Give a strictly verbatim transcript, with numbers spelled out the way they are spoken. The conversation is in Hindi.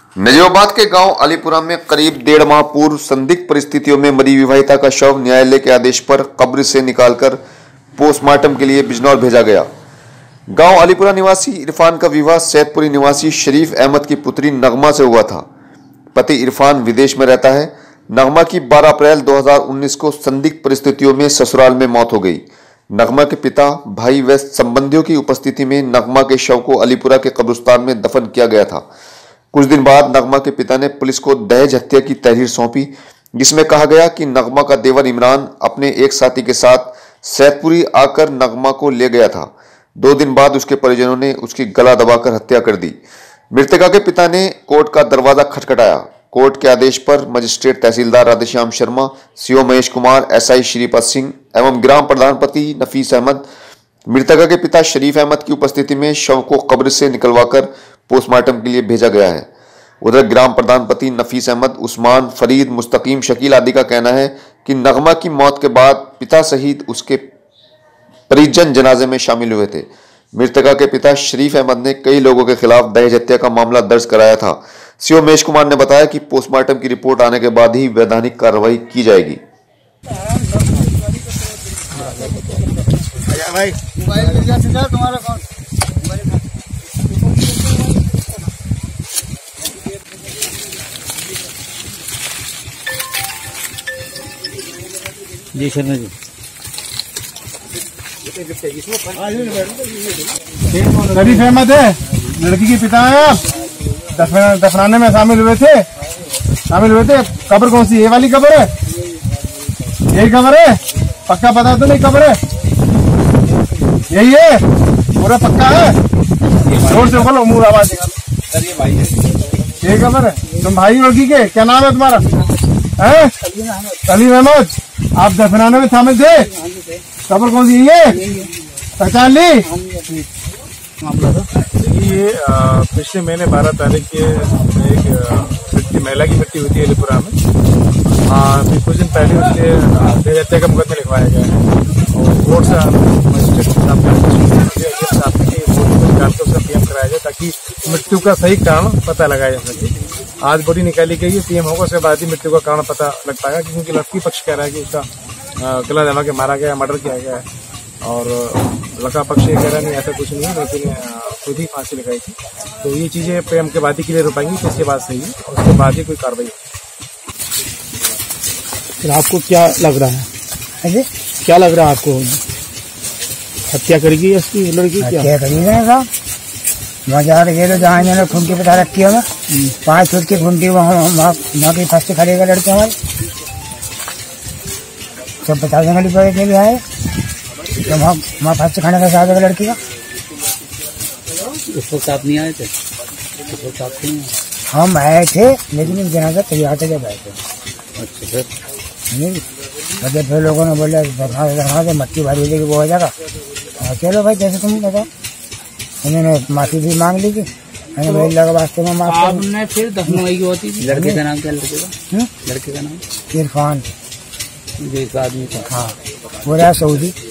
नजीबाबाद के गांव अलीपुरा में करीब डेढ़ माह पूर्व संदिग्ध परिस्थितियों में मरी विवाहिता का शव न्यायालय के आदेश पर कब्र से निकालकर पोस्टमार्टम के लिए बिजनौर भेजा गया। गांव अलीपुरा निवासी इरफान का विवाह सैदपुरी निवासी शरीफ अहमद की पुत्री नगमा से हुआ था। पति इरफान विदेश में रहता है। नगमा की बारह अप्रैल दो हज़ार उन्नीस को संदिग्ध परिस्थितियों में ससुराल में मौत हो गई। नगमा के पिता, भाई व संबंधियों की उपस्थिति में नगमा के शव को अलीपुरा के कब्रिस्तान में दफन किया गया था। कुछ दिन बाद नगमा के पिता ने पुलिस को दहेज हत्या की तहरीर सौंपी, जिसमें कहा गया कि नगमा का देवर इमरान अपने एक साथी के साथ सैदपुरी आकर नगमा को ले गया था। दो दिन बाद उसके परिजनों ने उसकी गला दबाकर हत्या कर दी। मृतका के पिता ने कोर्ट का दरवाजा खटखटाया। कोर्ट के आदेश पर मजिस्ट्रेट तहसीलदार राधेश्याम शर्मा, सीओ महेश कुमार, एसआई श्रीपद सिंह एवं ग्राम प्रधानपति नफीस अहमद, मृतका के पिता शरीफ अहमद की उपस्थिति में शव को कब्र से निकलवाकर पोस्टमार्टम के लिए भेजा गया है। उधर ग्राम प्रधानपति नफीस अहमद, उस्मान, फरीद, मुस्तकीम, शकील आदि का कहना है कि नगमा की मौत के बाद पिता सहित उसके परिजन जनाजे में शामिल हुए थे। मृतका के पिता शरीफ अहमद ने कई लोगों के खिलाफ दहेज हत्या का मामला दर्ज कराया था। सीओ महेश कुमार ने बताया कि पोस्टमार्टम की रिपोर्ट आने के बाद ही वैधानिक कार्रवाई की जाएगी। भाई मोबाइल मिल जाए तुम्हारा कौन जी शर्मा जी शरीफ अहमद है, लड़की के पिता है। आप दफनाने में शामिल हुए थे शामिल हुए थे कब्र कौन सी? ये वाली कब्र है? यही कब्र है? पक्का पता तो नहीं कब्र है? यही है? पूरा पक्का है? जोर से बोलो, मुंह आवाज निकालो। यही कब्र है? तुम भाई लड़की के? क्या नाम है तुम्हारा? है सलीम अहमद। आप दफनाने में शामिल थे? कब्र कौन सी है? पहचान ली? ये पिछले महीने बारह तारीख के एक मिट्टी महिला की मिट्टी हुई थी अलीपुरा में। अभी कुछ दिन पहले उसके दहेज हत्या का मुकदमा लिखवाया गया है और कोर्ट से मजिस्ट्रेट साहब का उसका पीएम कराया जाए ताकि मृत्यु का सही कारण पता लगाया जा सके। आज बॉडी निकाली गई है, पीएम होगा, उसके बाद ही मृत्यु का कारण पता लग पाएगा, क्योंकि लड़की पक्ष कह रहा है कि उसका गला दबा के मारा गया, मर्डर किया गया है और लड़का पक्ष ये कह रहा नहीं ऐसा कुछ नहीं है, लेकिन खुद ही फांसी लगाई थी। तो ये चीजें पीएम के बाद ही क्लियर हो पाएंगी कि इसके बाद सही है और उसके बाद ही कोई कार्रवाई होगी। आपको क्या लग रहा है? अरे क्या लग रहा है आपको? हत्या करेगी इसकी लड़की? क्या करेगा? बाजार गए तो जहाँ इन्होंने खूंटी बता रखी है, पाँच फुट की खूंटी वहाँ की फंस खड़ेगा लड़के हमारे सब पचास जंगली पड़े के लिए आए तो वहाँ वहाँ फंस खाने का साथ लड़की का। उस वक्त आप नहीं आए थे? उस वक्त आप नहीं? हम आए थे लेकिन एक जनाजा तैयार थे जब आए थे। अच्छा सर, नहीं फिर लोगों ने बोला दफना मट्टी भारी हो जाएगी, वो हो जाएगा। चलो भाई जैसे तुम बताओ। उन्होंने माफी भी मांग ली थी, लगा वास्ते में माफ। आपने फिर दफनाई की होती थी? लड़के का नाम क्या? लड़के का लड़के का नाम इरफान, जो एक आदमी था। हाँ वो रहा सऊदी।